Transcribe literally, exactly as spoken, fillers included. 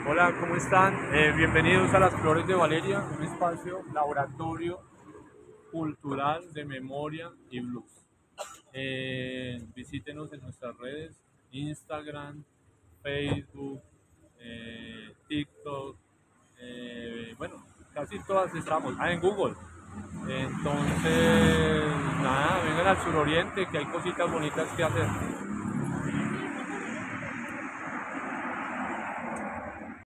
Hola, ¿cómo están? Eh, bienvenidos a Las Flores de Valeria, un espacio laboratorio cultural de memoria y blues. Eh, visítenos en nuestras redes, Instagram, Facebook, eh, TikTok, eh, bueno, casi todas estamos. Ah, en Google. Entonces, nada, vengan al suroriente que hay cositas bonitas que hacer.